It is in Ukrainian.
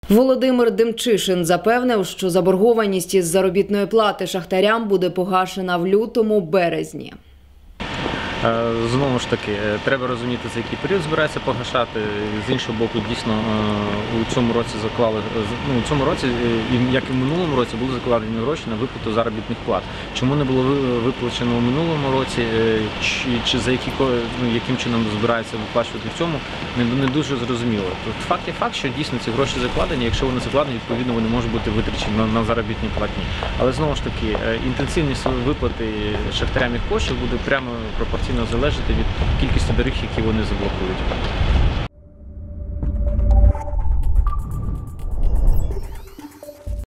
Володимир Демчишин запевнив, що заборгованість із заробітної плати шахтарям буде погашена в лютому-березні. Знову ж таки, треба розуміти, за який період збирається погашати. З іншого боку, дійсно, у цьому році заклали, у цьому році, як і в минулому році, були закладені гроші на виплату заробітних плат. Чому не було виплачено у минулому році, чи за яким чином збирається виплачувати в цьому, не дуже зрозуміло. Факт є факт, що дійсно ці гроші закладені, якщо вони закладені, відповідно вони можуть бути витрачені на заробітні платні. Але знову ж таки, інтенсивність виплати шахтарям їх коштів буде прямо пропорційно залежати від кількості доріг, які вони заблокують.